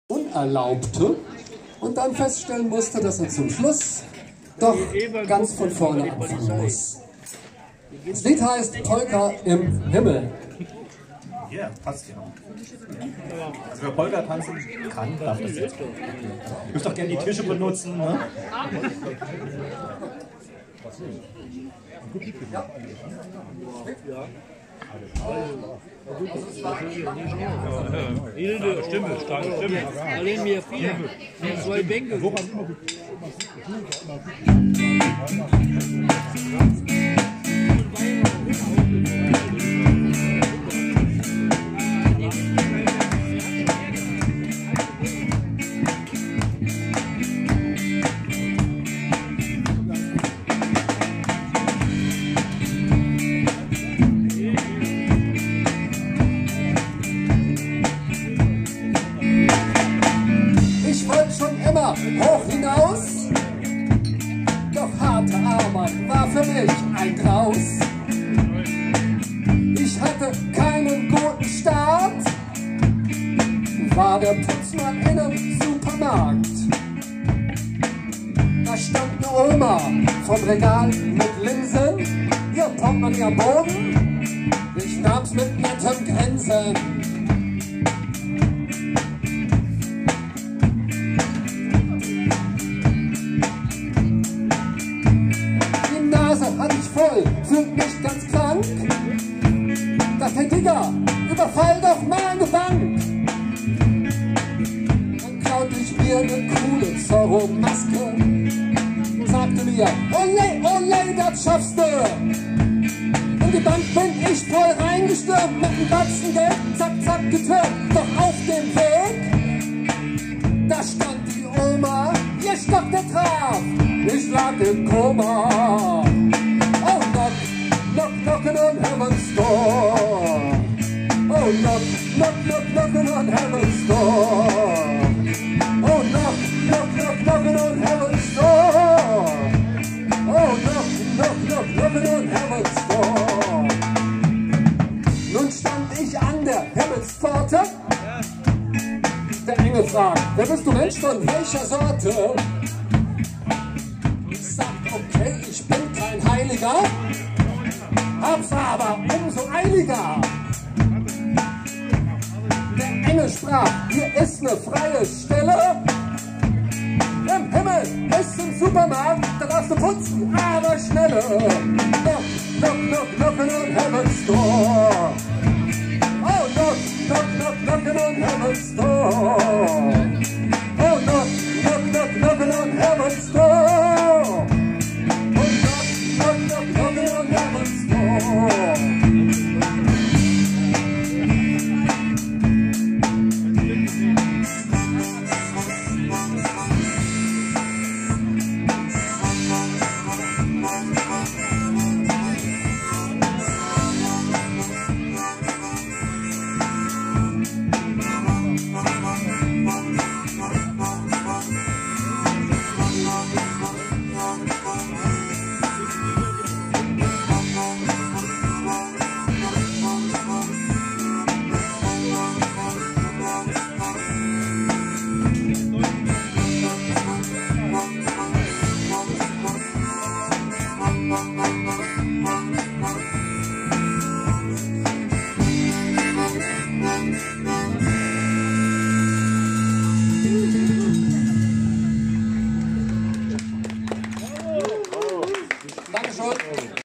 unerlaubte und dann feststellen musste, dass er zum Schluss doch ganz von vorne anfangen muss. Das Lied heißt Polka im Himmel. Ja, passt ja. Also wer Polka tanzen kann, darf das jetzt. Ich muss doch gerne die Tische benutzen, ne? Edle Stimme, starke Stimme. Allein mir vier, zwei Bänke. Ich wollte schon immer hoch hinaus, doch harte Arbeit war für mich ein Graus. Ich hatte keinen guten Start, war der Putzmann in einem Supermarkt. Da stand eine Oma vom Regal mit Linsen, ihr Portemonnaie am Boden, ich nahm's mit nettem Grinsen. Hatte ich voll, fühlt mich ganz krank. Dachte, hey Digga, überfall doch meine Bank. Dann klaute ich mir eine coole Zorro-Maske, sagte mir, ole, das schaffst du. In die Bank bin ich voll reingestürmt, mit einem Batzen Geld, zack, zack, getürmt. Doch auf dem Weg, da stand die Oma, ihr Stock, der traf, ich lag im Koma. Oh, knocking on heaven's door. Oh, knocking on heaven's door. Oh, knocking on heaven's door. Oh, knocking on heaven's door. Nun stand ich an der Himmelspforte. Der Engel fragt, wer bist du, Mensch, von welcher Sorte? Ich sag, okay, ich bin kein Heiliger, hab's aber umso eiliger. Der Engel sprach, hier ist eine freie Stelle. Im Himmel ist ein Supermarkt, da darfst du putzen, aber schneller. Knocking on heaven's door. Oh, knocking on heaven's door. Oh, knocking on heaven's door. Knocking on heaven's door. Dankeschön.